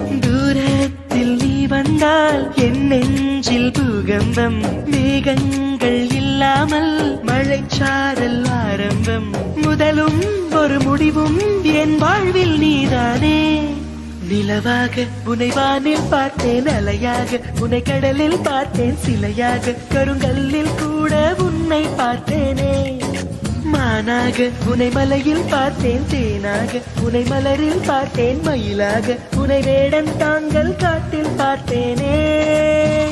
தூரத்தில் நீ வந்தால் என் நெஞ்சில் பூகம்பம். மேகங்கள் இல்லாமல் மழைச்சாரல் ஆரம்பம். முதலும் ஒரு முடிவும் என் வாழ்வில் நீதானே. நிலவாக உனை வானில் பார்த்தேன், அலையாக உனை கடலில் பார்த்தேன், சிலையாக கருங்கல்லில் கூட உன்னை பார்த்தேனே. மானாக உனை மலையில் பார்த்தேன், தேனாக உனை மலரில் பார்த்தேன், மயிலாக உனை வேடன் தாங்கள் காட்டில் பார்த்தேனே.